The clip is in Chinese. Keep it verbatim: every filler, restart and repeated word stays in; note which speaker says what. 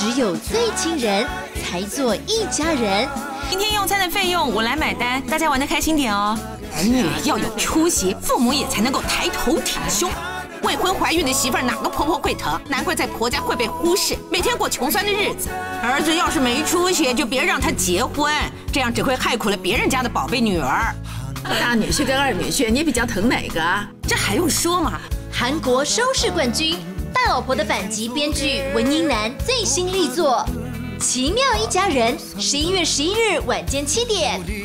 Speaker 1: 只有最亲人才做一家人。
Speaker 2: 今天用餐的费用我来买单，大家玩得开心点哦。儿女要有出息，父母也才能够抬头挺胸。未婚怀孕的媳妇儿哪个婆婆会疼？难怪在婆家会被忽视，每天过穷酸的日子。儿子要是没出息，就别让他结婚，这样只会害苦了别人家的宝贝女儿。
Speaker 3: 大女婿跟二女婿，你比较疼哪个啊？
Speaker 2: 这还用说吗？
Speaker 1: 韩国收视冠军，大老婆的反击编剧文英南最新力作《奇妙一家人》，十一月十一日晚间七点。